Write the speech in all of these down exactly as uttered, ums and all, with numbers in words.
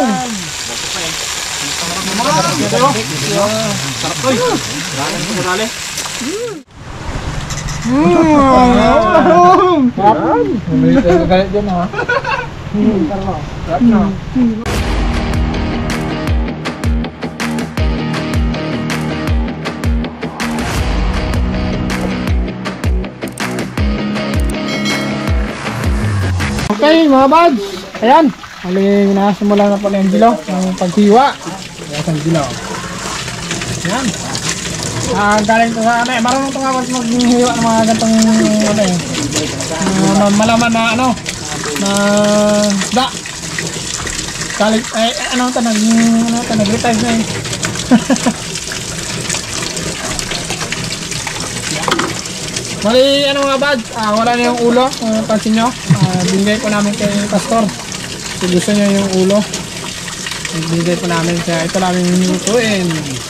Sarap to eh. Dali ito dali. Mmm. May galit dyan ha. Sarap na. Okay mga buds, ayan, maling nasimula na po ni Angelo ng paghiwa. Ayan, Angelo. Ayan. Ah, galing ito sa ano eh, marunong ito nga maghiwa ng mga gantong ano eh, uh, malaman na ano, na da. Galing, eh, ano ito, nag, ano ito, nag-retire na eh. Mali, ano mga buds, ah, wala na yung ulo, kung pansin nyo, ah, binigay po namin kay Pastor. Kung gusto nyo yung ulo, binigay po namin, kaya ito namin hinutuin.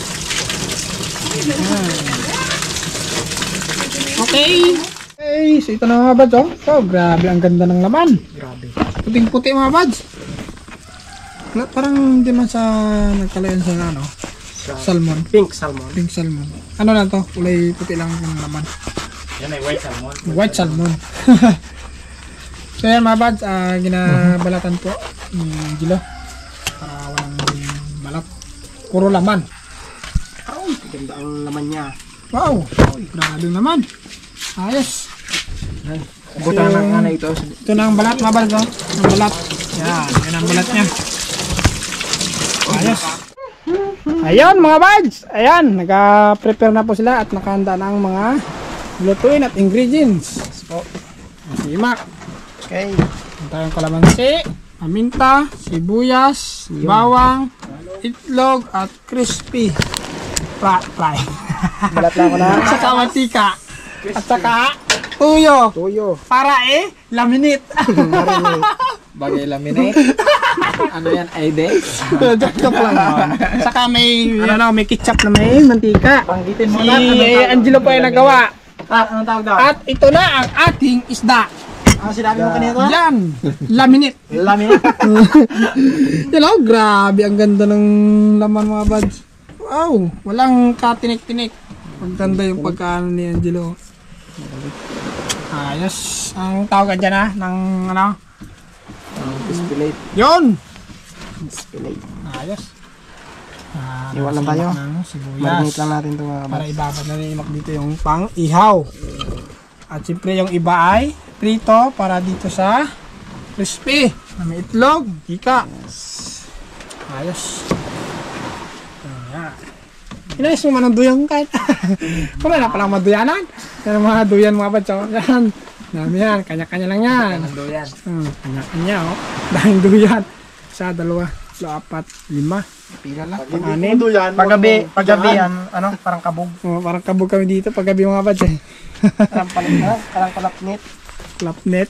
Okay. Okay, so ito na mga buds, oh. So, grabe, ang ganda ng laman. Grabe. Puting-puti mga buds. Parang hindi man sa nagkalayan sa ano, salmon. Pink salmon. Pink salmon. Ano na to? Kulay puti lang yung laman. Yan ay white salmon. White salmon. So yan mga buds, uh, ginabalatan po ni Angelo para walang balat. Puro laman. Oh, ganda ang laman niya. Wow, grabe naman. Ayos. Buta na nga na ito. Ito na ang balat mga buds, oh. Ang balat. Yan, yan ang balat niya. Ayos. Ayan mga buds, ayan, naka-prepare na po sila at nakahanda na ang mga lutuin at ingredients. So, si Mac. Okay. Ang tayong kalamansi, paminta, sibuyas, bawang, itlog at crispy fry. fry. Balat lang ko na. At saka mantika. At saka tuyo. Tuyo. Para eh, laminate. Bagay laminate. Ano yan? Aide? Joke lang. Saka may, ano, may ketchup na may mantika. Panggitin mo Si na. eh, Angelo po ay nagawa. Ah, anong tawag daw? At ito na ang ating isda. Ano sinabi mo kanina? Yan. Laminate. Laminate. Yan o, grabe. Ang ganda ng laman mga buds. Wow. Walang katinik-tinik. Pagganda yung pagkaano ni Angelo. Ayos. Ang tawag dyan ha, ng ano? Dispilate. Yun. Dispilate. Ayos. Ah, Iwan lang tayo. Sibuyas. Marinate lang natin ito mga Para ibabad na rin dito yung pang ihaw. At siyempre yung iba ay prito para dito sa crispy. Na may itlog, ika. Ayos. Ayan. Inayos mo man ang duyang kahit. Wala na palang maduyanan. Yan ang mga duyan mga batso. Yan. Dami yan. Kanya-kanya lang yan. duyan. Hmm, kanya-kanya oh. Daming duyan. Isa, dalawa, tatlo, apat, lima. Pila lang. Anim. Paggabi, paggabi yan, ano, parang kabog. Oh, parang kabog kami dito paggabi mga batso. Parang palit, parang kalapnit. Klapnet.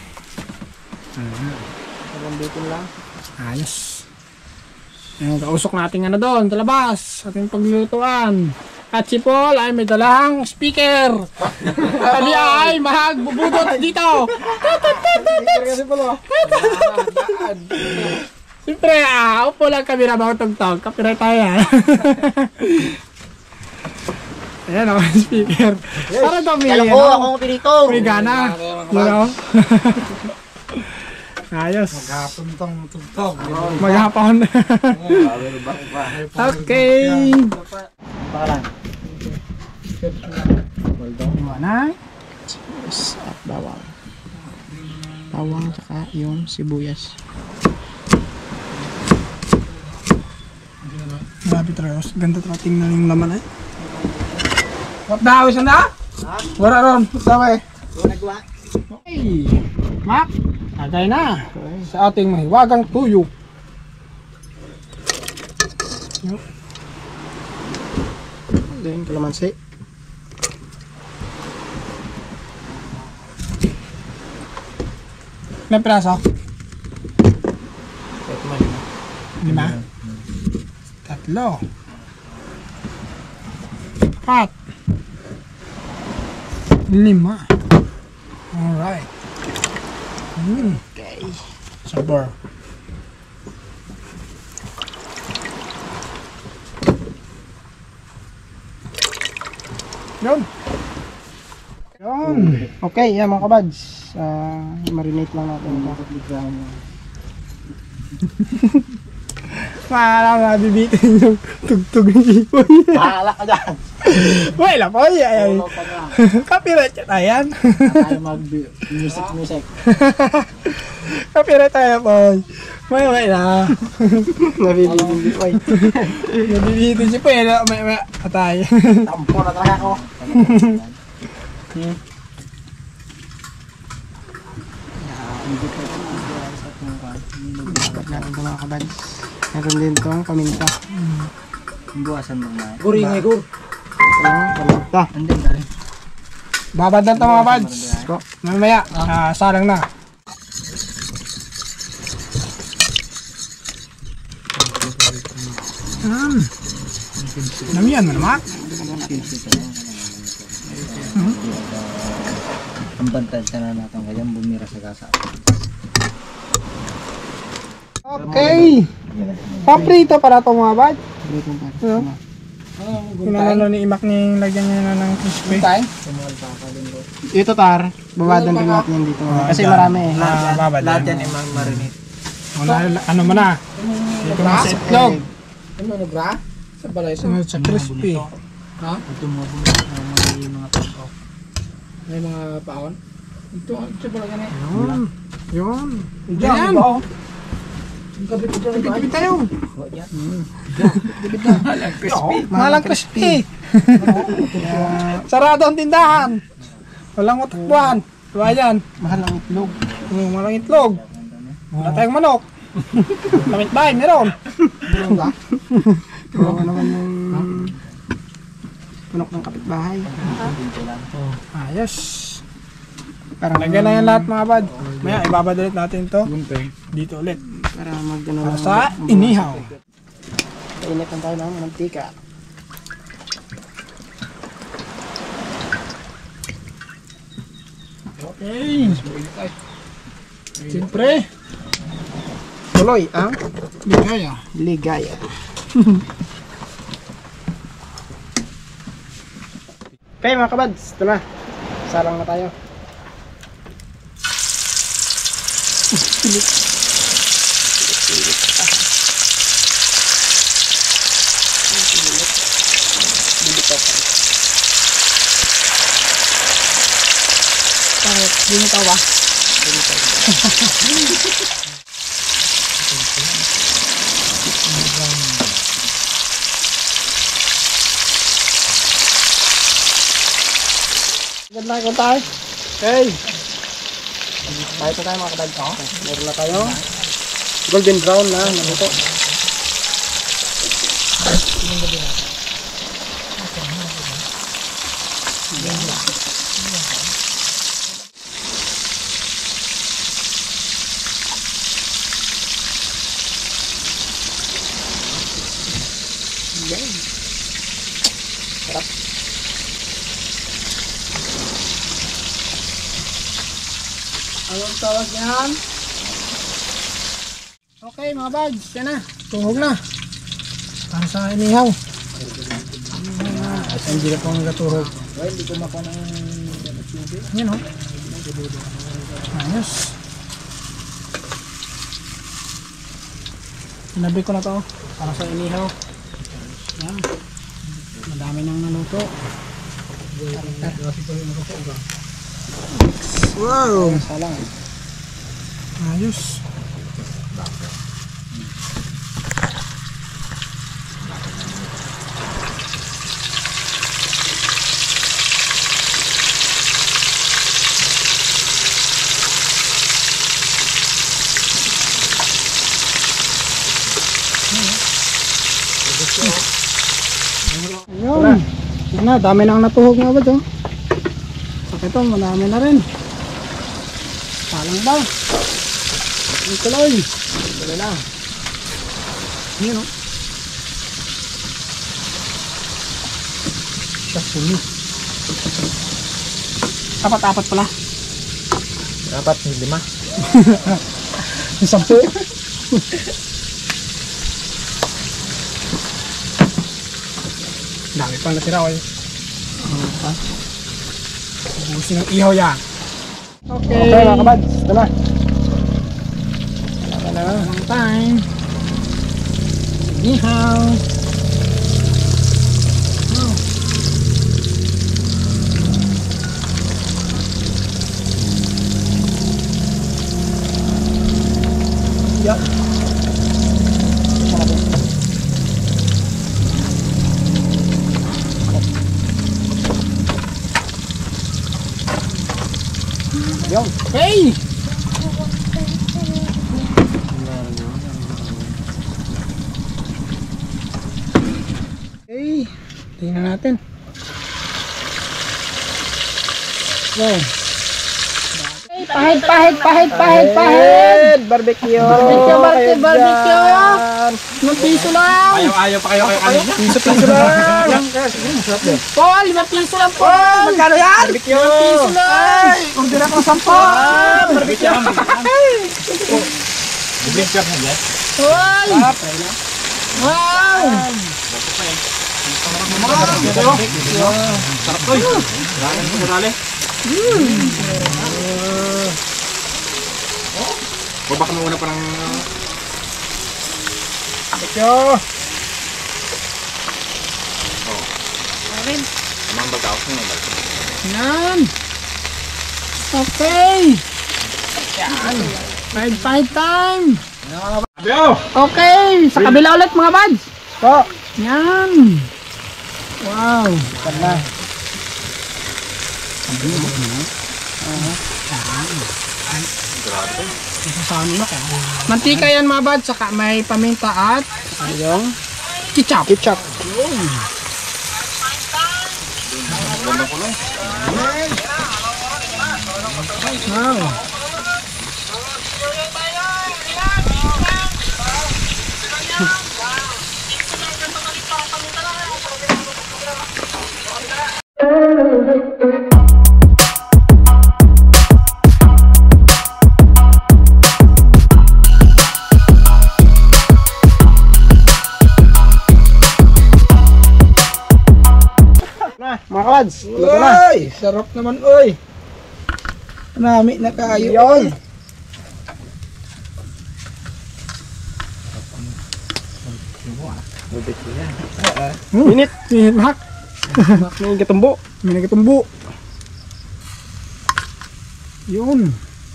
Palambitin lang. Ayos. Yung kausok natin ano doon, sa labas, ating paglulutuan. At si Paul ay may dalang speaker. Kami ay magbubudot dito. Siyempre, ah, upo lang kami na mga tugtog. Copyright tayo yan. Ayan ako yung speaker. Para daw may, Kala ko, ano, akong pinito. may gana. You know? Ayos. Maghapon tong tugtog. Maghapon. Okay. Pangalan. Mana? Sibuyas at bawang. Bawang tsaka yung sibuyas. Grabe talaga. Ganda talaga tingnan yung laman eh. What the hell is na? Wala ron. Sabi. Okay. Mak. Agay na. Sa ating mahiwagang tuyo. Then kalamansi. Ilang piraso? Lima. Tatlo. Apat. Lima. Alright. Hmm. Okay. Sabor. Yun. Yun. Okay, yan mga kabads. Uh, marinate lang natin ito. Maalang nabibitin yung tugtog ng ipon. Bahala ka dyan. Wala po, ay. Copyright yan, ayan. Tayo mag-music music. Copyright tayo po. May may na. Nabibitin si Poy. Nabibitin si Poy. May may atay. Tampo na talaga ako. Hmm. Natin ito mga kabads. Meron din itong paminta. Buwasan mo na. Guri nga gur. Ito, paminta. Andin ka rin. Babad lang ito mga buds. Ito. Mamaya, ah, salang na. Um, Namiyan mo naman. Ang bantay ka na natin ngayon, bumira sa gasa. Okay. Paprito para ito mga buds. Ano? Kung ano ni Imak ni lagyan niya na ng crispy. Ito tar, babadan din natin yan dito. Kasi marami eh. Ah, babad. Lahat yan ay mag-marinate. Ano, ano mo na? Dito na sa itlog. Ano na bra? Sa balay sa Ano sa crispy. ha? Ito mo may mga tao. May mga paon. Ito sa balay yan eh. Yun. Yun. Yan. Yan. Kapit-kapit tayo. yan. Malang crispy. Malang crispy. Sarado ang tindahan. Walang matakbuhan. Diba yan? Mahal ang itlog. Mm, walang itlog. Wala tayong manok. Lamit bahay, meron. Ano ba? Oo naman yung punok ng kapitbahay. Ayos. Parang Lagyan na yan lahat mga bad. Maya, ibabad ulit natin to. Dito ulit. para mag-ano Para lang. sa inihaw. Kainit lang tayo ng mantika. Okay. Siyempre, Tuloy ang ligaya. ligaya. Okay mga kabads, ito na. Salang na tayo. Pilit. Pilit pa. Pilit. Bibitaw pa. Bakit? Binitaw ba? Ganda ko tayo. Okay. Tayo pa tayo mga kabads. Meron na tayo. Golden brown na. Nandito. Anong tawag yan? Okay mga bads, yan na. Tuhog na. Para sa inihaw. At hindi na pang natuhog. Well, hindi ko maka ng Yan o. Ayos. Sinabi ko na to. Para sa inihaw. Yan. Madami nang naluto. Wow! Salang. Ayos. Ayun. Yan na, dami nang natuhog nga ba ito? So ito, madami na rin. Salang ba? Ang tuloy. Tuloy lang. Yan o. Tapos apat-apat pala. dapat lima. Yung sampu. Dami pang natira ko eh. Ubusin ng ihaw yan. Okay. Okay mga kabads, ito na. Wala na. One time. Ihaw. Oh. Yup. Yung. Okay. Okay. Tingnan natin. Wow. Okay, pahit, pahit, pahit, pahit, pahit. Barbecue. Barbecue, barbecue, Kayo barbecue. dyan. Limang piso lang. Ayaw pa kayo kayo kanina. Piso-piso lang. Paul, limang piso lang, Paul. Magkano yan? Barbecue. Piso lang. Order ako ng sampo. Barbecue. Bigyan siya niya. Hoy. Wow. Sarap to. Dami ng murale. O baka muna pa ng Barbecue. Mang bagao ng bagao. Yan. Okay. Yan. Five, five time. Ayo! Okay. Sa kabila ulit mga buds. Po. Yan. Wow. Tanda. Mantika yan mga buds. Saka may paminta at Yung ketchup. ketchup. Wow. Na, mga kabads. Luto na. Uy, sarap naman uy. Nami na kayo. Yun. Minit. Minit mahak. May gatumbo. May nagatumbo. Yun.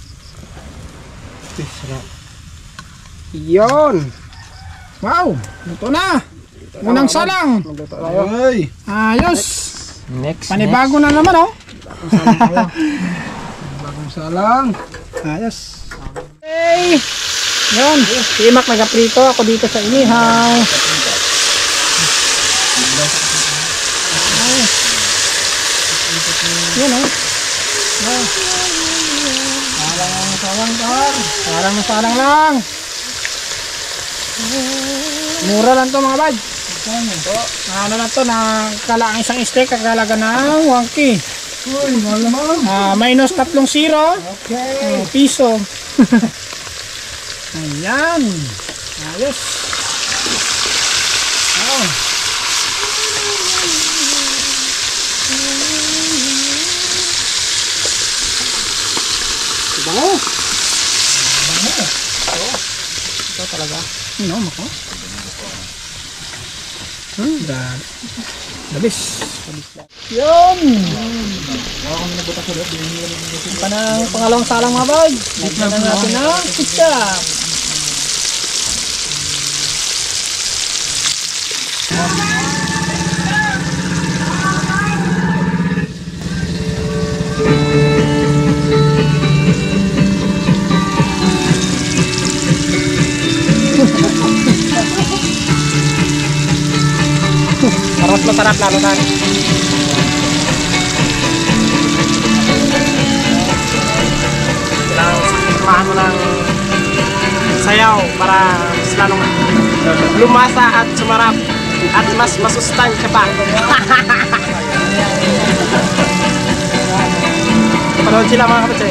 Yun. Wow. Luto na. Unang salang. Magluto tayo. Ay. Ayos. Next. Panibago na naman oh. Bagong salang. Ayos. Okay. Yun. Si Mac nagaprito. Ako dito sa inihaw. Ayos. Yun oh. Oh. Salang, salang, salang. Salang na salang lang. Mura lang to mga bad. Ano na to, nakala ang isang steak kagalaga ng one K. Uy, mahal naman. Ah, minus tatlong zero. Okay. Oh, piso. Ayan. Ayos. Oh. Bango. Bango. Oh. Ito talaga. Ano, mako? Hmm, dahil. Labis. Yun! Pa ng pangalawang salang mga bag. Lagyan na natin ng ketchup. Sarap na sarap lalo na. Kailangan samahan mo ng sayaw para mas lalong lumasa at sumarap at mas masustansya pa. Panood sila mga kapatid.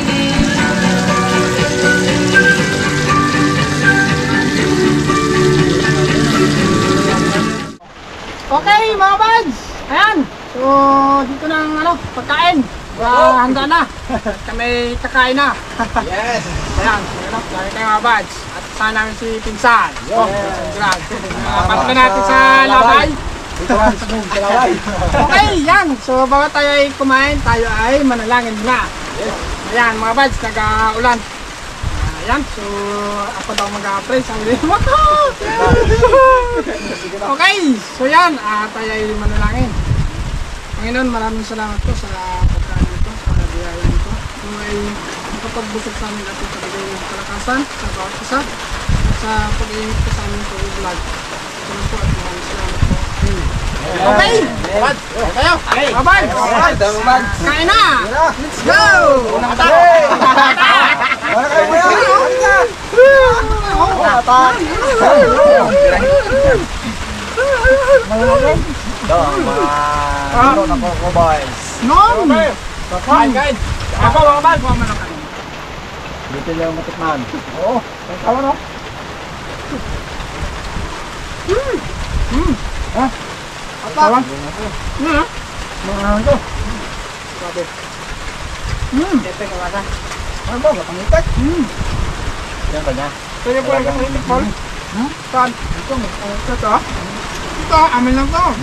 Okay mga buds, ayan, So, dito na ang ano, pagkain. Uh, handa na. Kami kakain na. Yes! Ayan, so, lagi kayo mga buds. At saan namin si Pinsan. Oh, grab. Papunta natin sa labay. Dito lang sa room, sa laway. Okay, yan. So, bago tayo ay kumain, tayo ay manalangin muna. Ayan, mga buds, nag-uulan. Ayan, so, ako daw mag-a-pray. Sabi din, wako! Okay, so yan, uh, tayo ay manalangin. Panginoon, maraming salamat po sa pagkain nito, sa biyaya nito. Kung ay nakapagbusog sa amin at ipagay ng kalakasan sa bawat isa at sa pag-iinit ko sa amin sa vlog. Salamat po at maraming salamat po. Okay! Bad! Kayo! Babad! Kain na! Let's go! Unang atak! Wala kayo mo yan! Ito ang mga laro na Coco Boys. Nom! Kain, kain! Ako mga bad! Kuha mo ng kain. Dito yung matikman. Oo! Kain no? Hmm! Hmm! Ha? Kawan? Ano na? Mga ano to? Grabe. Hmm! Tepe ka bata. Ano ba? Kapangitak? Hmm! Yan ba niya? Pwede po yung kapangitak, Paul? Hmm? Saan? Ito, ito to. Ito, amin lang to.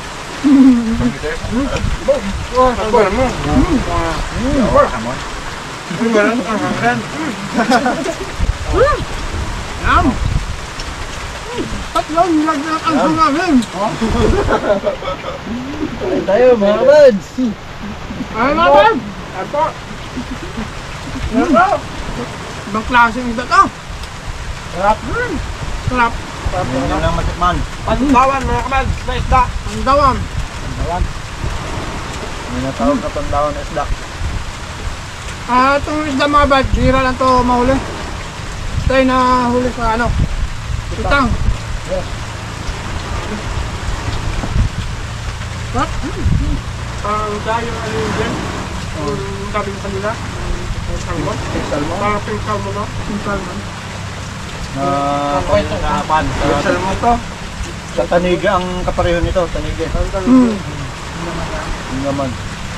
Oh, sabar mo. Sabar ka mo. Sabar mo. Yum! Tatlo, nilagyan ang ang namin. Kain tayo mga buds. Ay, naman! Ito. Ito. Ibang klaseng isda to. Sarap. Sarap. Yan lang matikman. Pandawan mga kamag na isda. Pandawan. Pandawan. May natawag na pandawan na isda. Ah, itong isda mga bad, bira lang to mahuli. Ito ay nahuli sa ano? Itang. Yes. What? Ah, tayo ano yun dyan? Ang sabi ko kanila. Salmon. Salmon. Parang pink salmon no? Pink salmon. Na panginapan. Salmon to. Sa taniga ang kapareho nito, taniga. Hmm. Yung naman.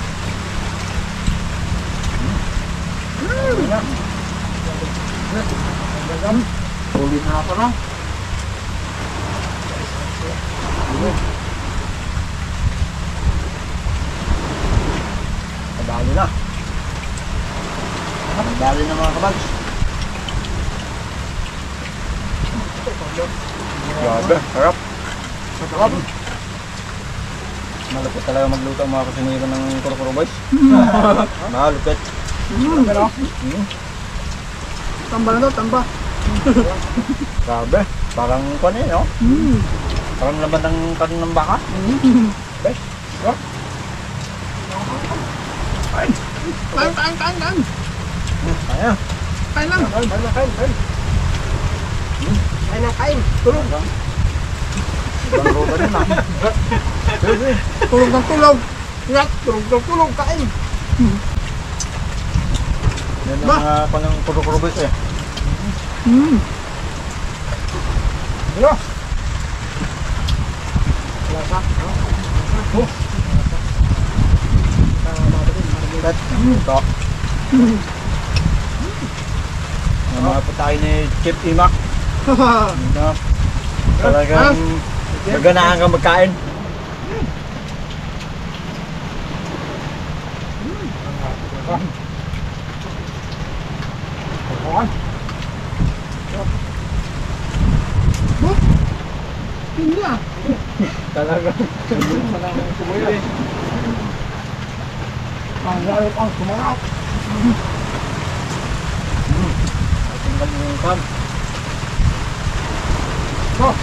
Uli na ako na. Kabali na. Kabali na mga kabags. Grabe, harap. Sarap. Malupit talaga magluto ang mga kusinero ng Kurokuro Boys. Malupit. Hmm, pero. Hmm. Tamba na to, tamba. Grabe. Parang kwan eh, no? Hmm. Parang laman ng kanin ng baka. Bes. Sarap. Kain, kain, kain, kain. Kaya. Kain lang. Kain, kain, kain, kain. Kain na, kain. Tulog. Ibang roba rin ah. Tulog ng tulog. Yak, tulog ng tulog, kain. Yan ang mga panang Kurokuro Boys eh. Hmm. Ano? Lasa. Oh. Kat. Ito. Ang mga putahe ni Chip Imak. Na, talagang naganahan kang magkain. Hindi ah. Talagang Talagang sumuyo eh. Ang garip ang sumarap. ating kalimutan. Oh.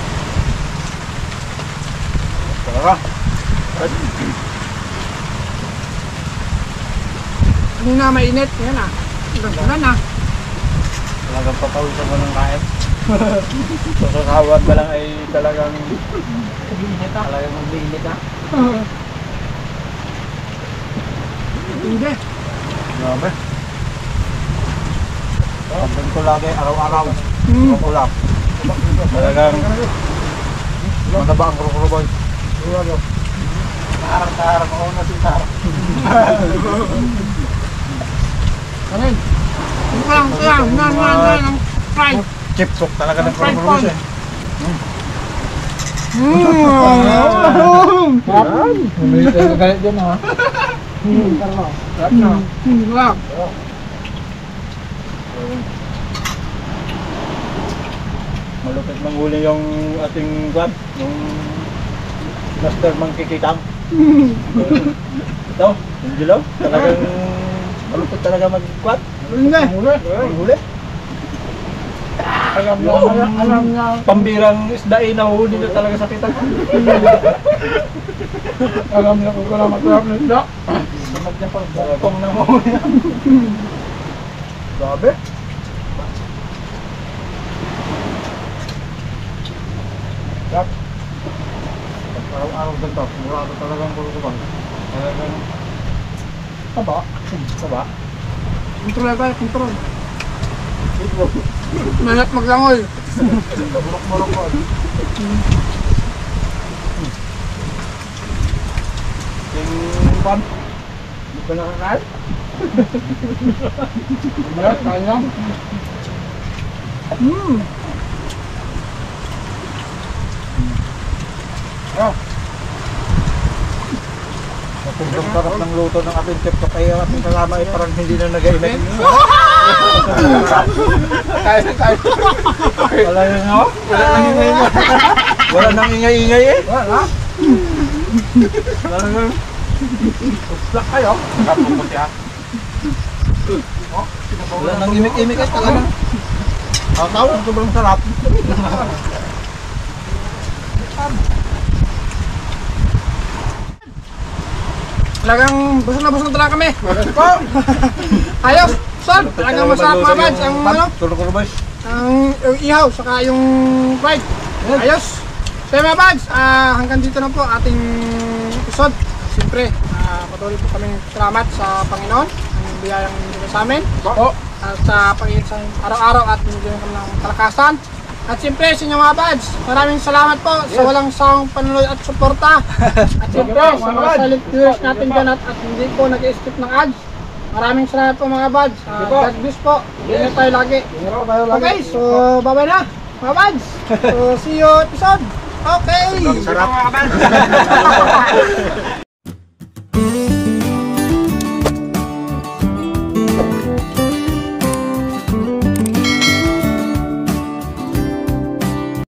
Talaga. Hindi na mainit. Yan ah. Ulan ah. Talagang papawisan mo ng kain. Sasawad ka lang ay talagang talagang magbinit ha. Hindi. Grabe. Pagdan ko lagi araw-araw. Hmm. Ang ulap. Talagang mataba ang Kurokuro Boys. Harap-harap ako na si Tara. Ano yun? Ano ka lang, ito lang, nan, nan, nan, ang fried. Chip cook talaga ng Fried Cornbrews corn. eh. Mmm! Sarap. May tayo galit dyan ha. Sarap na. Sarap. Malupit manghuli yung ating guard, yung master mangkikitang. Ito, yung dilaw, talagang malupit talaga mag-guard. Hindi. Manghuli. Alam na, alam, alam na. Pambirang isda eh, nahuli na talaga sa kitang. Alam na kung kailangan masarap na isda. Samad niya pang bukong na mahuli. Grabe. Yak. Pag araw-araw ganito, murado talagang pulutuban. Talagang taba. Taba. Kontrol tayo, kontrol. Nangat maglangoy. Murok-murok ko. Yung pan. Hindi ko nakakain. Yan, kaya. Mmm. Oh. Sobrang sarap ng luto ng ating chef ko kaya ating kasama ay parang hindi na nag-iinag. Kaya kaya. Wala na nga. Wala nang ingay-ingay. Wala nang ingay-ingay eh. Wala. Wala nang. Uslak kayo. Kapuputi ha. Wala nang imik-imik eh talaga. Tao, sobrang sarap. Talagang busog na busog talaga kami. Ayos, son. Talagang masarap mga bads. Ang ano, Tulog-tulog boys. ang yung ihaw, saka yung fried. Ayos. So mga bads, ah, hanggang dito na po ating episode. Siyempre, ah, patuloy po kaming salamat sa Panginoon. Ang biyayang nito sa amin. Oh. At sa pag-iit sa araw-araw at binigyan kami ng kalakasan. At siyempre sa inyo mga bads, maraming salamat po sa walang sawang panunood at suporta. At siyempre sa mga silent viewers natin dyan at, at hindi po nag-skip ng ads. Maraming salamat po mga bads. Uh, God bless po. Ingat tayo lagi. Okay, so bye-bye na mga bads. So see you episode. Okay. Sarap.